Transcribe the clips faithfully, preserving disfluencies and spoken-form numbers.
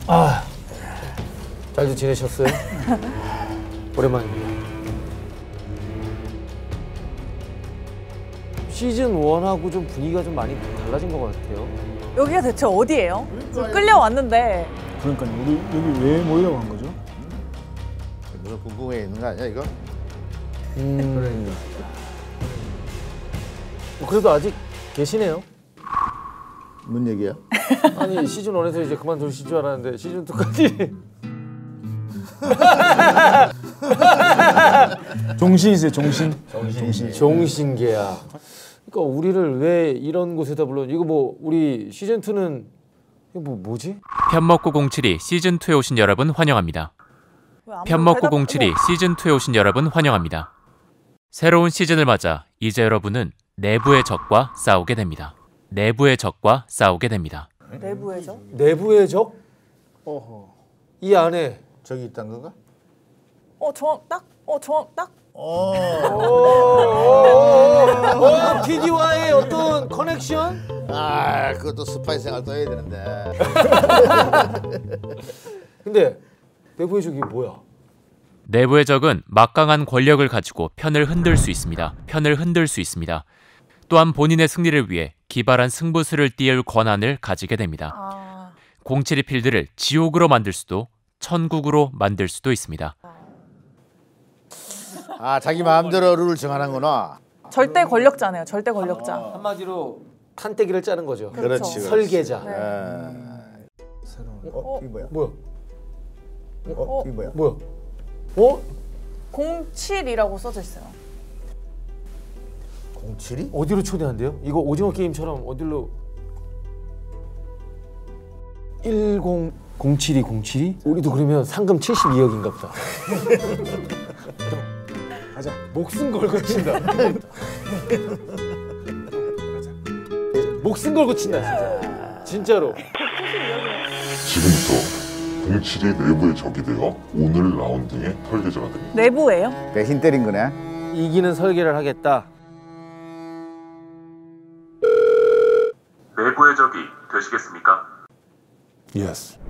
아, 잘도 지내셨어요? 오랜만입니다. 시즌 원하고 좀 분위기가 좀 많이 달라진 것 같아요. 여기가 대체 어디예요? 끌려왔는데. 그러니까요. 우리 여기 왜 모이려고 한 거죠? 무슨 궁금해 있는 거 아니야 이거? 음, 그러니까. 뭐 그래도 아직 계시네요. 뭔 얘기야? 아니 시즌 원에서 이제 그만두실 줄 알았는데 시즌 투까지. 종신이세요, 종신. 종신. 종신계야. 그러니까 우리를 왜 이런 곳에다 불러? 이거 뭐 우리 시즌 투는 이거 뭐 뭐지? 편먹고 공칠이 시즌 투에 오신 여러분 환영합니다. 편먹고 공칠이 시즌 투에 오신 여러분 환영합니다. 새로운 시즌을 맞아 이제 여러분은 내부의 적과 싸우게 됩니다. 내부의 적과 싸우게 됩니다. 내부의 적? 내부의 적? 어허. 이 안에 저기 있단 건가? 어, 정확 딱? 어, 정확 딱? 어. 어, 피디와의 어떤 커넥션? 아, 그것도 스파이 생활 또 해야 되는데. 근데 내부의 적이 뭐야? 내부의 적은 막강한 권력을 가지고 편을 흔들 수 있습니다. 편을 흔들 수 있습니다. 또한 본인의 승리를 위해 기발한 승부수를 띄울 권한을 가지게 됩니다. 아... 공칠이 필드를 지옥으로 만들 수도 천국으로 만들 수도 있습니다. 아, 자기 마음대로 룰을 정하는구나. 절대 권력자네요. 절대 권력자. 아, 한마디로 탄떼기를 짜는 거죠. 그렇죠. 그렇지. 설계자. 네. 아. 새로운. 어, 이게 뭐야? 뭐야? 어, 이게 뭐야? 뭐야? 어? 공칠이라고 써져 있어요. 공칠이? 어디로 초대한대요? 이거 오징어 게임처럼 어디로? 일공공칠이 공칠이? 우리도 그러면 상금 칠십이억인가 보다. 가자. 목숨 걸고 친다. 목숨 걸고 친다 진짜. 진짜로. 지금부터 공칠이 내부의 적이 되어 오늘 라운딩의 설계자가 됩니다. 내부예요? 배 힘 때린 거네. 이기는 설계를 하겠다. 내부의 적이 되시겠습니까? 예스.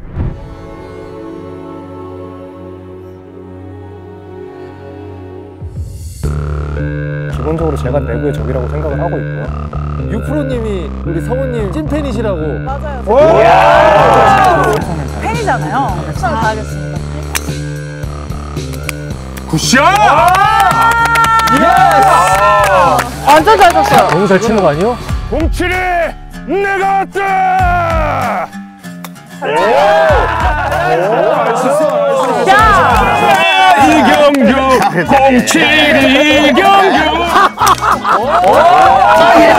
기본적으로 제가 내부의 적이라고 생각을 하고 있고요. 유프로님이 우리 성우님 찐팬이시라고. 맞아요. 팬이잖아요. 추천 다하겠습니다. 굿샷! 완전 잘 쳤어요. 너무 잘 치는 거 아니에요? 공칠이 내가 왔다! 이경규 공칠이 이경규